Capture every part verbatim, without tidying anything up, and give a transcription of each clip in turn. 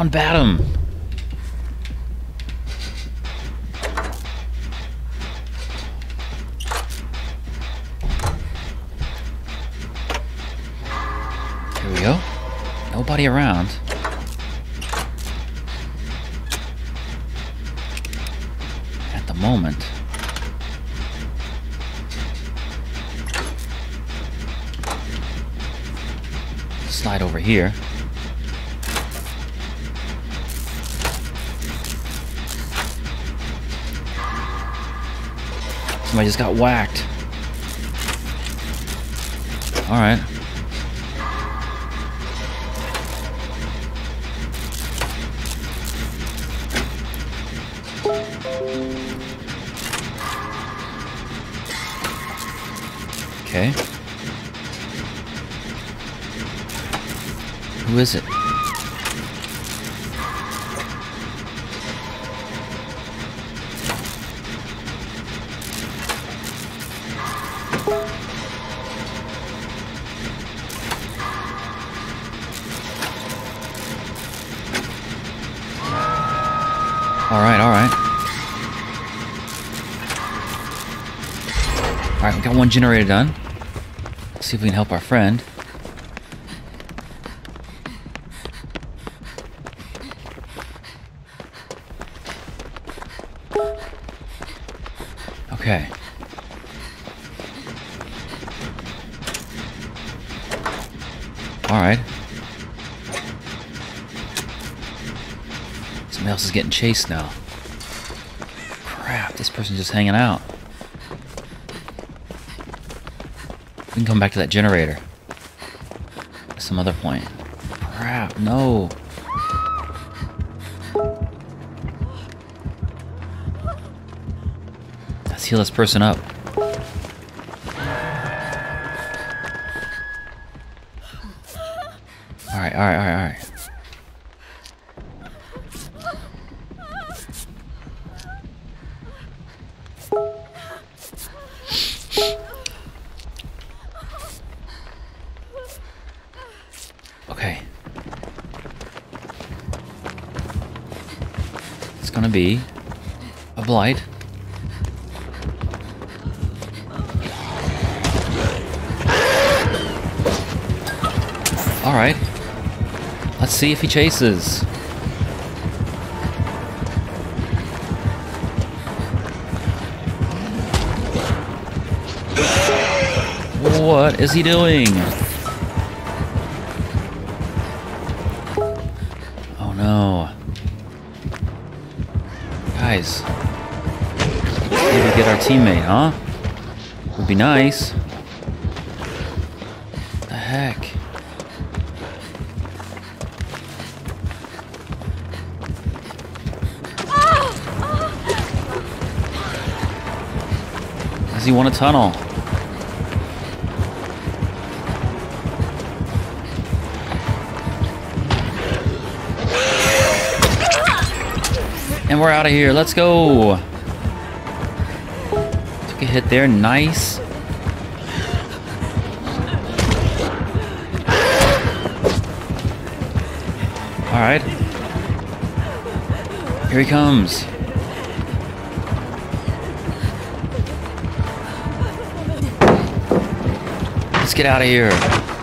on, bat him. Here we go. Nobody around. At the moment. Slide over here. Somebody just got whacked. Alright. Okay. Who is it? Alright, alright. Alright, we got one generator done. Let's see if we can help our friend. Okay. Alright. Somebody else is getting chased now. Crap, this person's just hanging out. We can come back to that generator at some other point. Crap, no. Let's heal this person up. Alright, alright, alright, alright. Okay. It's gonna be a blight. Alright. Let's see if he chases. What is he doing? Oh no. Guys. Maybe get our teammate, huh? Would be nice. What the heck? Does he want a tunnel? And we're out of here. Let's go. Took a hit there. Nice. All right. Here he comes. Let's get out of here.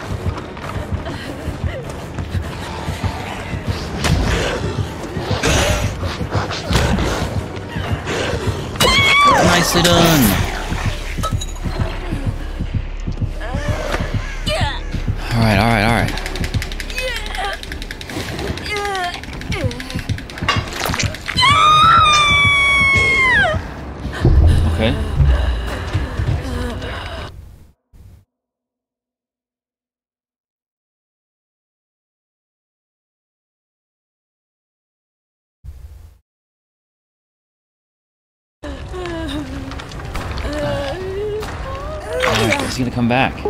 Nicely done. All right, all right, all right. Okay. Alright, he's gonna come back.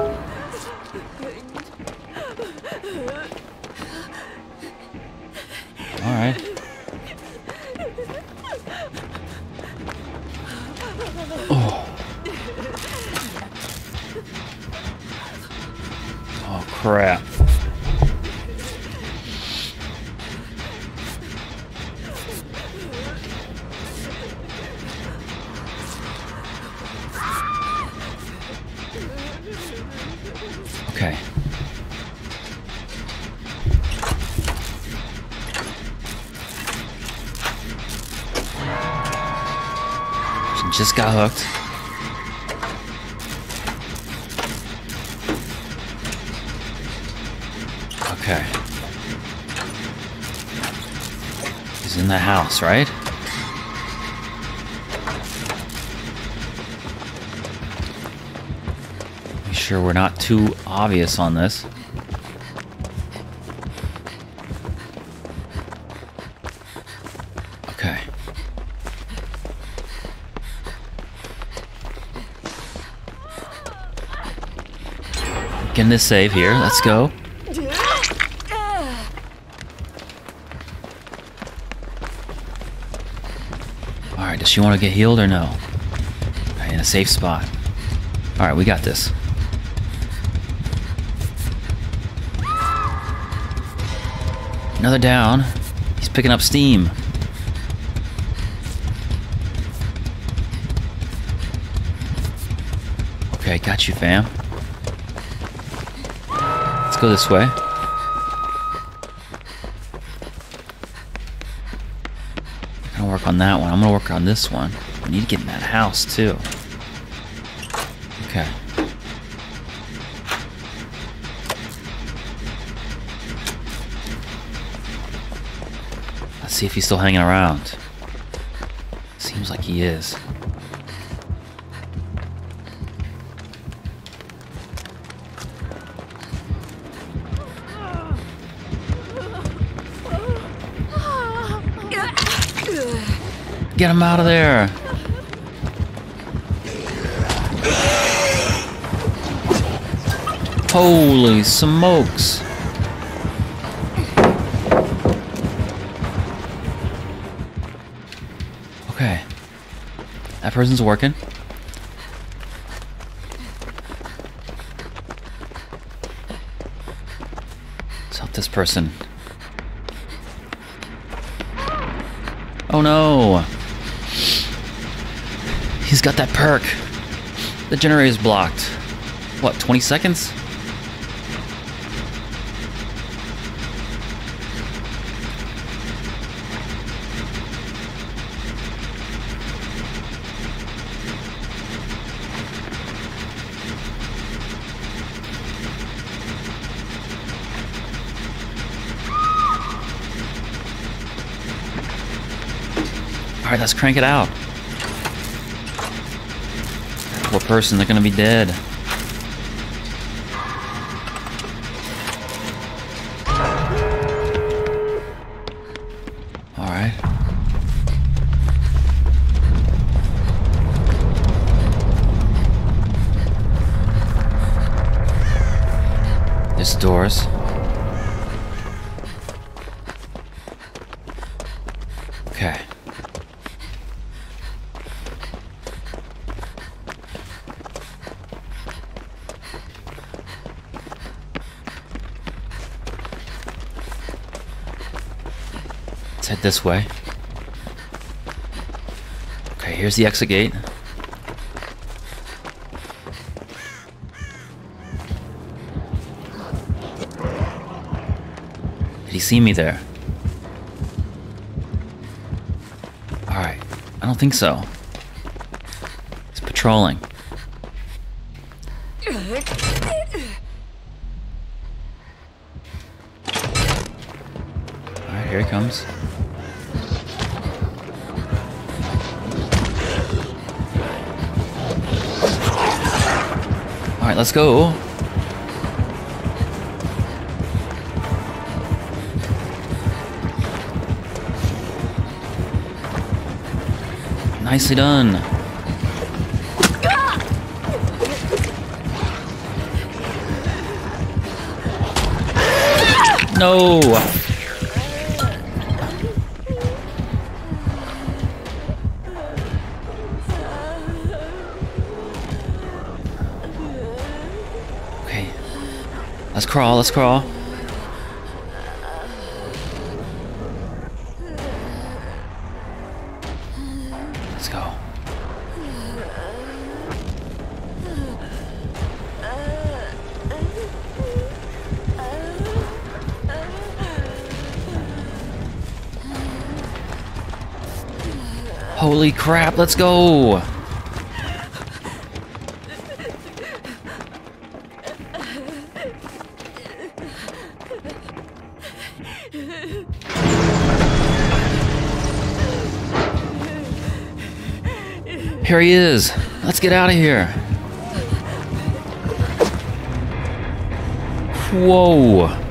Alright. Oh. Oh crap. Okay. She just got hooked. Okay. He's in the house, right? Make sure we're not too obvious on this. Okay. Getting this save here. Let's go. Alright, does she want to get healed or no? Okay, in a safe spot. Alright, we got this. Another down. He's picking up steam. Okay, got you, fam. Let's go this way. I'm gonna work on that one. I'm gonna work on this one. I need to get in that house, too. Okay. Let's see if he's still hanging around. Seems like he is. Get him out of there! Holy smokes! Okay. That person's working. Let's help this person. Oh no! He's got that perk. The generator's blocked. What, twenty seconds? Alright, let's crank it out. Poor person, they're gonna be dead. Alright. There's doors. Okay. Let's head this way. Okay, here's the exit gate. Did he see me there? Alright, I don't think so. He's patrolling. Alright, here he comes. Alright, let's go. Nicely done. No. Okay. Let's crawl, let's crawl. Let's go. Holy crap, let's go! Here he is. Let's get out of here. Whoa.